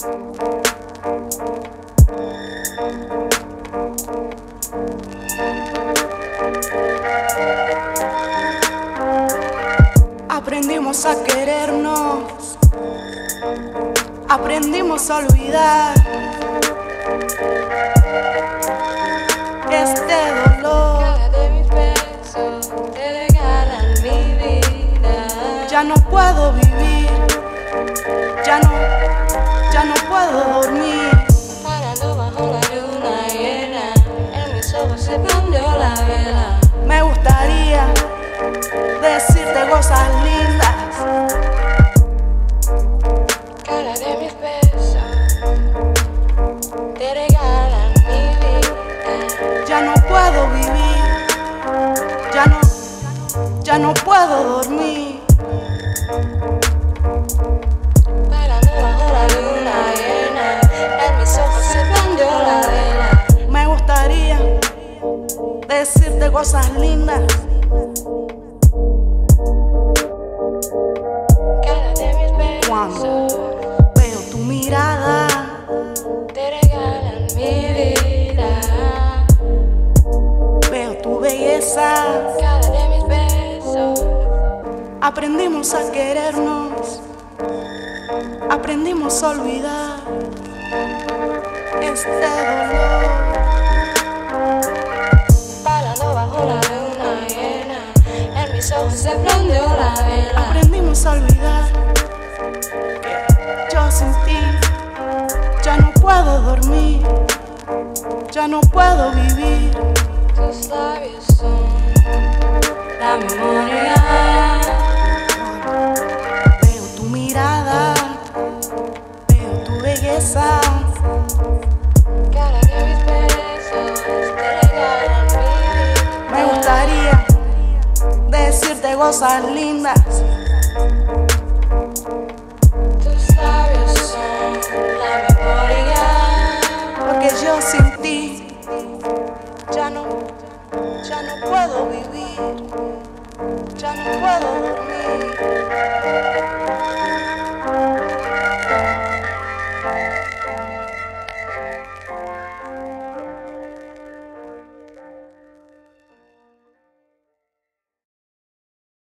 Aprendimos a querernos, aprendimos a olvidar este dolor. Cada de mis besos te regalan mi vida. Ya no puedo vivir, ya no puedo dormir. Parando bajo la luna llena, en mis ojos se prendió la vela. Me gustaría decirte cosas lindas. Cada de mis besos te regalan mi vida. Ya no puedo vivir, ya no puedo dormir. Bailando bajo la luna llena, en mis ojos se prendió la vela. Me gustaría decirte cosas lindas. Cada de mis Cuando besos veo tu mirada, te regalan mi vida. veo tu belleza. Cada de mis besos Aprendimos a querernos, aprendimos a olvidar este dolor. bailando bajo la luna llena, en mis ojos se prendió la vela. Aprendimos a olvidar que yo sin ti ya no puedo dormir, ya no puedo vivir. Tus labios son la memoria. Veo tu mirada, veo tu belleza. Cada de mis besos te regalan mi vida. Me gustaría decirte cosas lindas.